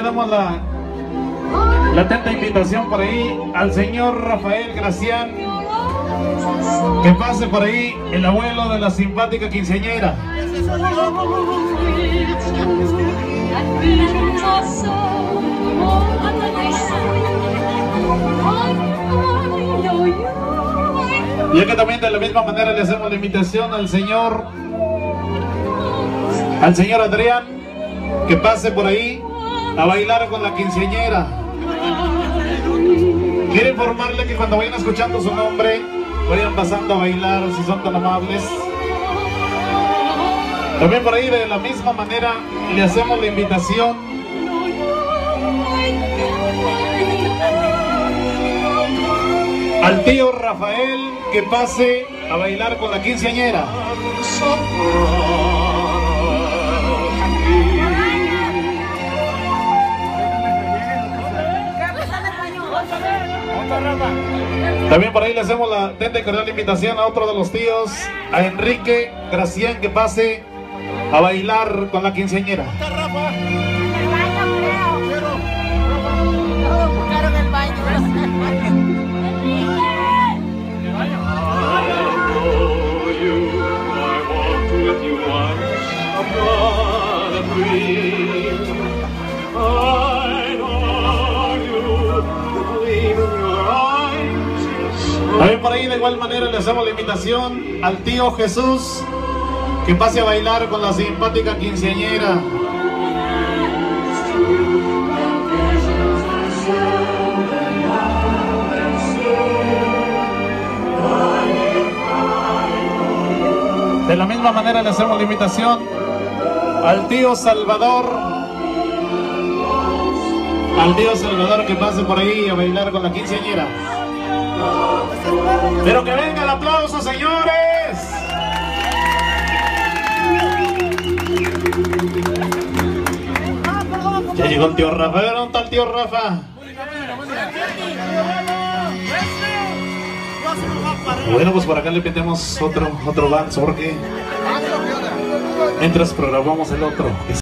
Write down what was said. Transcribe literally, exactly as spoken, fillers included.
damos la, la atenta invitación por ahí al señor Rafael Gracián, que pase por ahí, el abuelo de la simpática quinceañera. Ya que también de la misma manera le hacemos la invitación al señor al señor Adrián, que pase por ahí a bailar con la quinceañera. Quiero informarle que cuando vayan escuchando su nombre, vayan pasando a bailar, si son tan amables. También por ahí de la misma manera le hacemos la invitación al tío Rafael, que pase a bailar con la quinceañera. También por ahí le hacemos la atenta y cordial invitación a otro de los tíos, a Enrique Gracián, que pase a bailar con la quinceañera. También por ahí de igual manera le hacemos la invitación al tío Jesús, que pase a bailar con la simpática quinceañera. De la misma manera le hacemos la invitación al tío Salvador, al tío Salvador, que pase por ahí a bailar con la quinceañera. Pero que venga el aplauso, señores. Ya llegó el tío Rafa. ¿Dónde está el tío Rafa? Bueno, pues por acá le metemos otro, otro vals, porque mientras programamos el otro.